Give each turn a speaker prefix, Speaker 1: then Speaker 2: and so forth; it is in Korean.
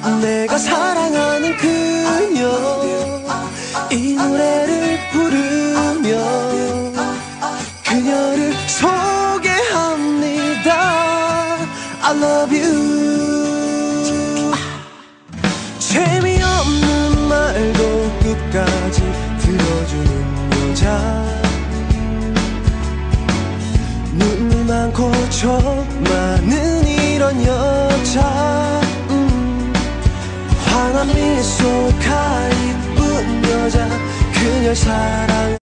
Speaker 1: 내가 사랑하는 그녀 이 노래를 부르며 그녀를 소개합니다. I love you. 재미없는 말도 끝까지 들어주는 여자, 눈물 많고 저 많은 이런 여자, 환한 미소가 이쁜 여자, 그녀를 사랑